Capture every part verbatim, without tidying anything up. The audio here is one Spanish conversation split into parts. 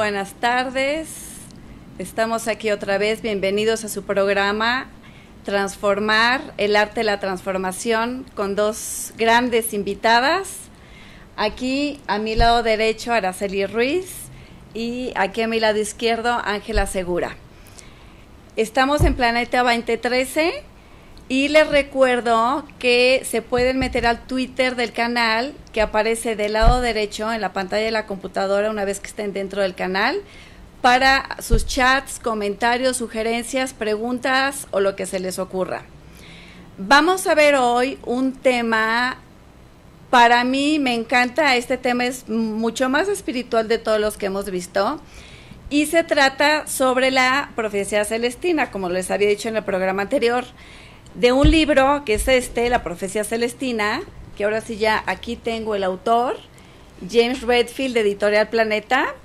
buenas tardes. Estamos aquí otra vez. Bienvenidos a su programa Transformar, el arte de la transformación, con dos grandes invitadas. Aquí a mi lado derecho Araceli Ruiz y aquí a mi lado izquierdo Ángela Segura. Estamos en Planeta veinte trece y les recuerdo que se pueden meter al Twitter del canal que aparece del lado derecho en la pantalla de la computadora una vez que estén dentro del canal para sus chats, comentarios, sugerencias, preguntas o lo que se les ocurra. Vamos a ver hoy un tema, para mí me encanta, este tema es mucho más espiritual de todos los que hemos visto y se trata sobre la profecía celestina, como les había dicho en el programa anterior, de un libro que es este, La Profecía Celestina, que ahora sí ya aquí tengo el autor, James Redfield, de Editorial Planeta.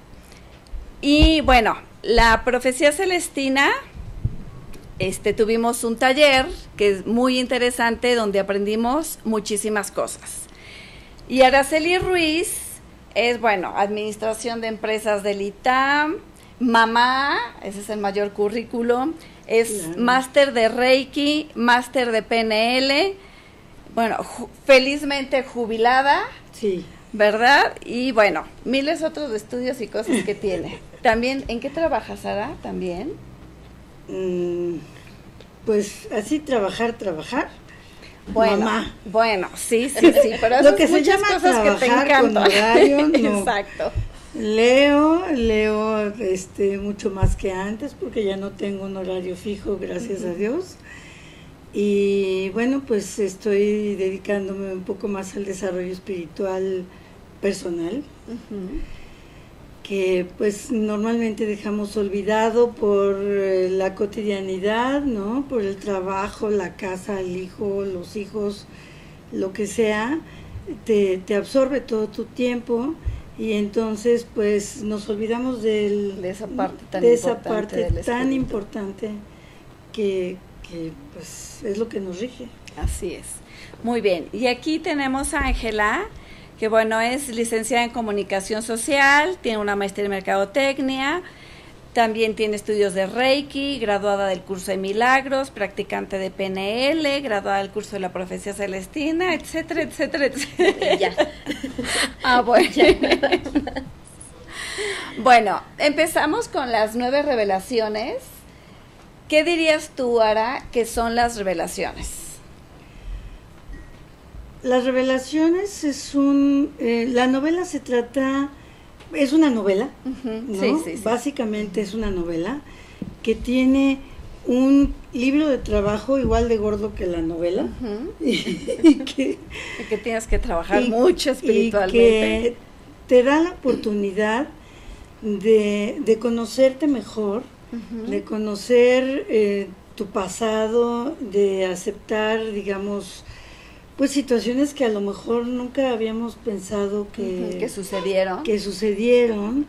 Y bueno, La Profecía Celestina, este, tuvimos un taller que es muy interesante donde aprendimos muchísimas cosas. Y Araceli Ruiz es, bueno, Administración de Empresas del I T A M, mamá, ese es el mayor currículo, es claro. Máster de Reiki, máster de P N L, bueno, ju- felizmente jubilada, sí, ¿verdad? Y bueno, miles otros de estudios y cosas que tiene. También, ¿en qué trabajas, Sara? ¿También? Mm, pues así trabajar, trabajar. Bueno, mamá. Bueno, sí, sí, sí, pero lo que se muchas llama cosas que te trabajar con encantan. horario, no. Exacto. Leo, leo este mucho más que antes porque ya no tengo un horario fijo, gracias uh-huh. a Dios. Y bueno, pues estoy dedicándome un poco más al desarrollo espiritual personal, uh-huh. que pues normalmente dejamos olvidado por eh, la cotidianidad, ¿no? Por el trabajo, la casa, el hijo, los hijos, lo que sea, te, te absorbe todo tu tiempo. Y entonces, pues, nos olvidamos del, de esa parte tan de importante, esa parte del tan importante que, que, pues, es lo que nos rige. Así es. Muy bien. Y aquí tenemos a Ángela, que, bueno, es licenciada en Comunicación Social, tiene una maestría en Mercadotecnia, también tiene estudios de Reiki, graduada del curso de Milagros, practicante de P N L, graduada del curso de la Profecía Celestina, etcétera, etcétera, etcétera. Ya. Ah, bueno. Ya. Bueno, empezamos con las nueve revelaciones. ¿Qué dirías tú, Ara, que son las revelaciones? Las revelaciones es un... Eh, la novela se trata... Es una novela, uh-huh. ¿no? Sí, sí, sí. Básicamente es una novela que tiene un libro de trabajo igual de gordo que la novela. Uh-huh. y, y, que, y que tienes que trabajar y, mucho espiritualmente. Y que te da la oportunidad de, de conocerte mejor, uh-huh. de conocer eh, tu pasado, de aceptar, digamos... pues situaciones que a lo mejor nunca habíamos pensado que, uh-huh, que sucedieron que sucedieron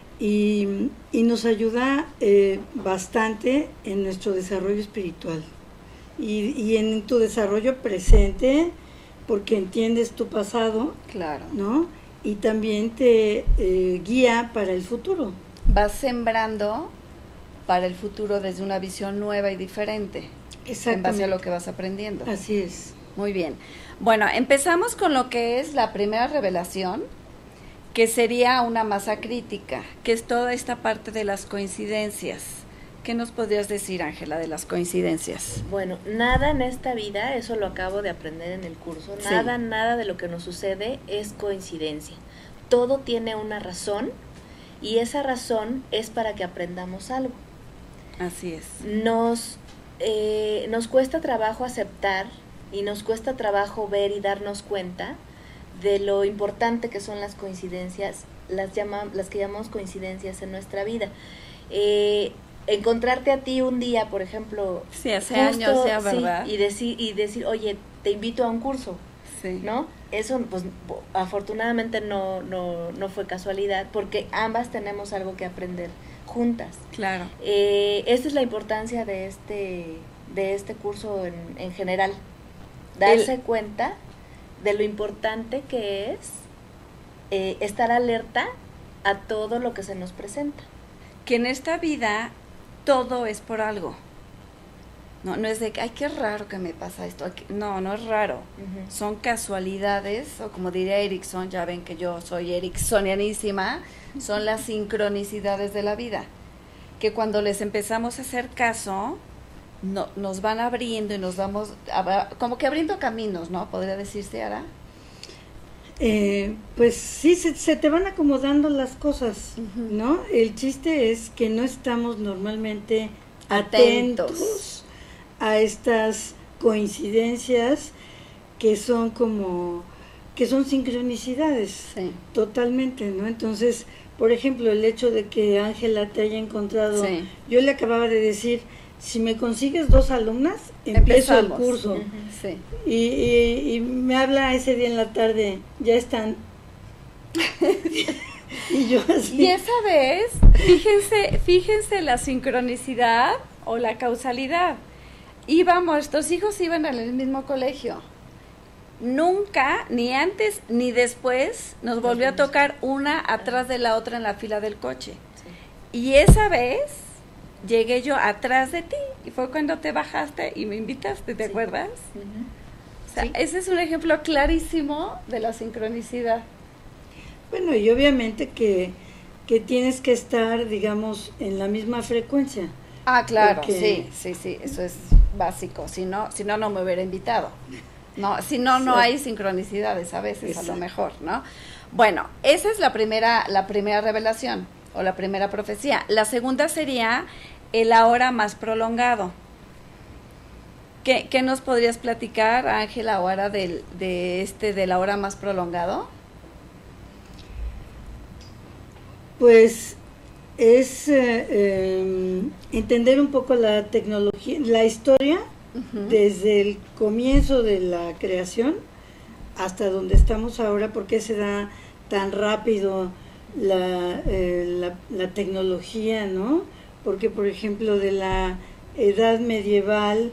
y, y nos ayuda eh, bastante en nuestro desarrollo espiritual y, y en tu desarrollo presente porque entiendes tu pasado, claro, ¿no? Y también te eh, guía para el futuro. Vas sembrando para el futuro desde una visión nueva y diferente, en base a lo que vas aprendiendo. Así es. Muy bien. Bueno, empezamos con lo que es la primera revelación, que sería una masa crítica, que es toda esta parte de las coincidencias. ¿Qué nos podrías decir, Ángela, de las coincidencias? Bueno, nada en esta vida, eso lo acabo de aprender en el curso, nada, sí. nada de lo que nos sucede es coincidencia. Todo tiene una razón y esa razón es para que aprendamos algo. Así es. Nos, eh, nos cuesta trabajo aceptar y nos cuesta trabajo ver y darnos cuenta de lo importante que son las coincidencias, las, llama, las que llamamos coincidencias en nuestra vida. Eh, encontrarte a ti un día, por ejemplo, sí, hace justo, años, sea verdad, sí, y decir, y decir, oye, te invito a un curso, sí. ¿no? Eso, pues, afortunadamente no, no, no fue casualidad, porque ambas tenemos algo que aprender juntas. Claro. Eh, esta es la importancia de este, de este curso en, en general. Darse El, cuenta de lo importante que es eh, estar alerta a todo lo que se nos presenta. Que en esta vida todo es por algo. No, no es de que, ay, qué raro que me pasa esto. No, no es raro. Uh-huh. Son casualidades, o como diría Erickson, ya ven que yo soy ericksonianísima, son las sincronicidades de la vida. Que cuando les empezamos a hacer caso, no, nos van abriendo y nos vamos, como que abriendo caminos, ¿no? ¿Podría decirse, Ara? Eh, pues sí, se, se te van acomodando las cosas, uh-huh. ¿no? El chiste es que no estamos normalmente atentos, atentos a estas coincidencias que son como, que son sincronicidades, sí. Totalmente, ¿no? Entonces, por ejemplo, el hecho de que Ángela te haya encontrado, sí. Yo le acababa de decir, si me consigues dos alumnas, empiezo Empezamos. el curso. Uh-huh. Sí. Y, y, y me habla ese día en la tarde, ya están. Y yo así. Y esa vez, fíjense, fíjense la sincronicidad o la causalidad. Íbamos, nuestros hijos iban al mismo colegio. Nunca, ni antes ni después, nos volvió a tocar una atrás de la otra en la fila del coche. Sí. Y esa vez llegué yo atrás de ti y fue cuando te bajaste y me invitaste, ¿te sí. acuerdas? Uh-huh. O sea, sí. Ese es un ejemplo clarísimo de la sincronicidad. Bueno, y obviamente que, que tienes que estar, digamos, en la misma frecuencia. Ah, claro, porque... sí, sí, sí, eso es básico, si no, si no, no me hubiera invitado. No, si no, no hay sincronicidades a veces, Exacto. a lo mejor, ¿no? Bueno, esa es la primera, la primera revelación o la primera profecía. La segunda sería el ahora más prolongado. ¿Qué, qué nos podrías platicar, Ángela, ahora del, de este del ahora más prolongado? Pues es eh, eh, entender un poco la tecnología, la historia, uh-huh. desde el comienzo de la creación hasta donde estamos ahora, por qué se da tan rápido la, eh, la, la tecnología, ¿no? Porque, por ejemplo, de la edad medieval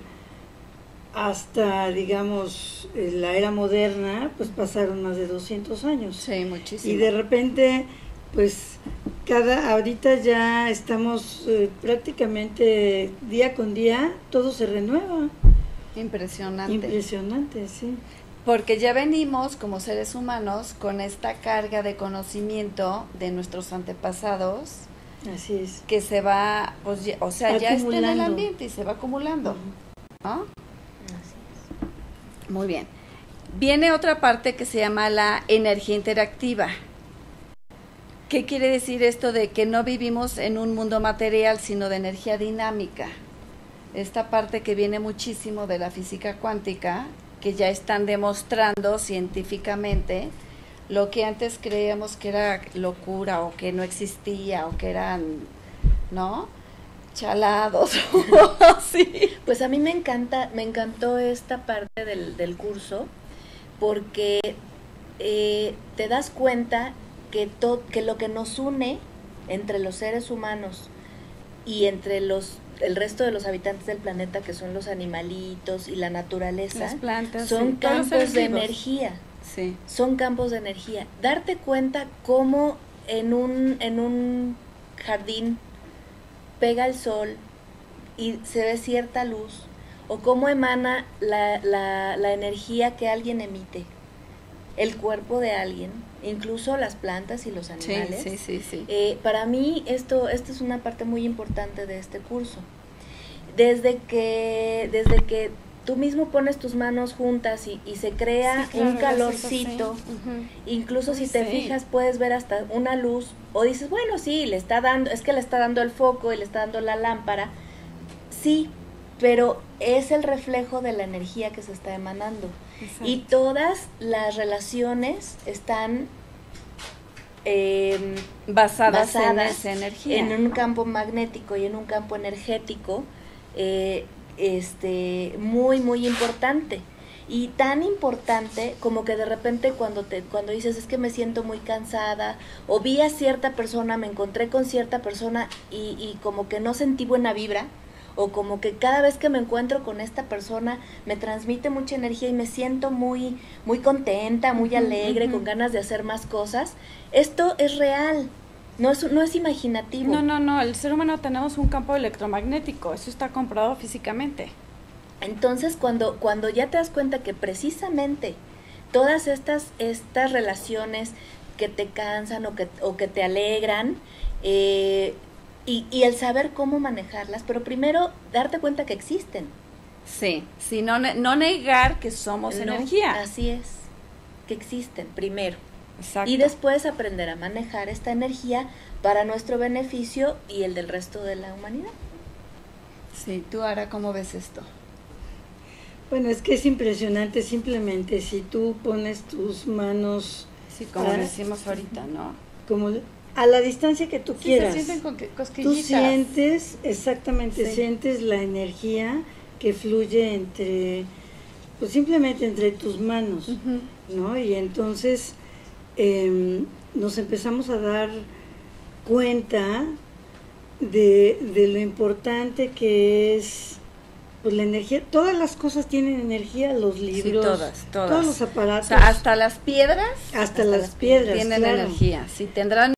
hasta, digamos, la era moderna, pues pasaron más de doscientos años. Sí, muchísimo. Y de repente, pues, cada ahorita ya estamos eh, prácticamente día con día, todo se renueva. Impresionante. Impresionante, sí. Porque ya venimos como seres humanos con esta carga de conocimiento de nuestros antepasados. Así es. Que se va, pues, ya, o sea, ya está en el ambiente y se va acumulando, ¿no? Así es. Muy bien. Viene otra parte que se llama la energía interactiva. ¿Qué quiere decir esto de que no vivimos en un mundo material, sino de energía dinámica? Esta parte que viene muchísimo de la física cuántica, que ya están demostrando científicamente lo que antes creíamos que era locura o que no existía o que eran, ¿no? Chalados. Sí. Pues a mí me encanta, me encantó esta parte del, del curso porque eh, te das cuenta que, to, que lo que nos une entre los seres humanos y entre los el resto de los habitantes del planeta, que son los animalitos y la naturaleza, las plantas, son sí, campos de energía. Sí. Son campos de energía. Darte cuenta cómo en un en un jardín pega el sol y se ve cierta luz, o cómo emana la, la, la energía que alguien emite, el cuerpo de alguien, incluso las plantas y los animales. Sí, sí, sí, sí. Eh, para mí esto, esto es una parte muy importante de este curso. Desde que, desde que tú mismo pones tus manos juntas y, y se crea sí, claro, un calorcito, sí. uh-huh. incluso si te sí. fijas puedes ver hasta una luz, o dices, bueno, sí, le está dando, es que le está dando el foco y le está dando la lámpara, sí, pero es el reflejo de la energía que se está emanando. Exacto. Y todas las relaciones están eh, basadas, basadas en esa energía, en un campo magnético y en un campo energético eh, este muy muy importante, y tan importante como que de repente cuando te cuando dices es que me siento muy cansada, o vi a cierta persona, me encontré con cierta persona y, y como que no sentí buena vibra, o como que cada vez que me encuentro con esta persona me transmite mucha energía y me siento muy muy contenta, muy alegre, uh-huh. con ganas de hacer más cosas. Esto es real, No es, no es imaginativo. No, no, no, el ser humano tenemos un campo electromagnético, eso está comprobado físicamente. Entonces, cuando, cuando ya te das cuenta que precisamente todas estas, estas relaciones que te cansan o que, o que te alegran, eh, y, y el saber cómo manejarlas, pero primero darte cuenta que existen. Sí, sí, no, no negar que somos No, energía. Así es, que existen primero. Exacto. Y después aprender a manejar esta energía para nuestro beneficio y el del resto de la humanidad. Sí, tú ahora, ¿cómo ves esto? Bueno, es que es impresionante, simplemente si tú pones tus manos, Sí, como Ah. decimos ahorita, ¿no? como a la distancia que tú Sí, quieras, se sienten con que- tú cosquillitas. sientes, exactamente, Sí. sientes la energía que fluye entre, pues simplemente entre tus manos, Ujú. ¿no? Y entonces eh, nos empezamos a dar cuenta de, de lo importante que es, pues, la energía. Todas las cosas tienen energía, los libros, todas, todas. todos los O aparatos, sea, hasta las piedras hasta, hasta las las piedras, tienen claro. energía. Sí, tendrán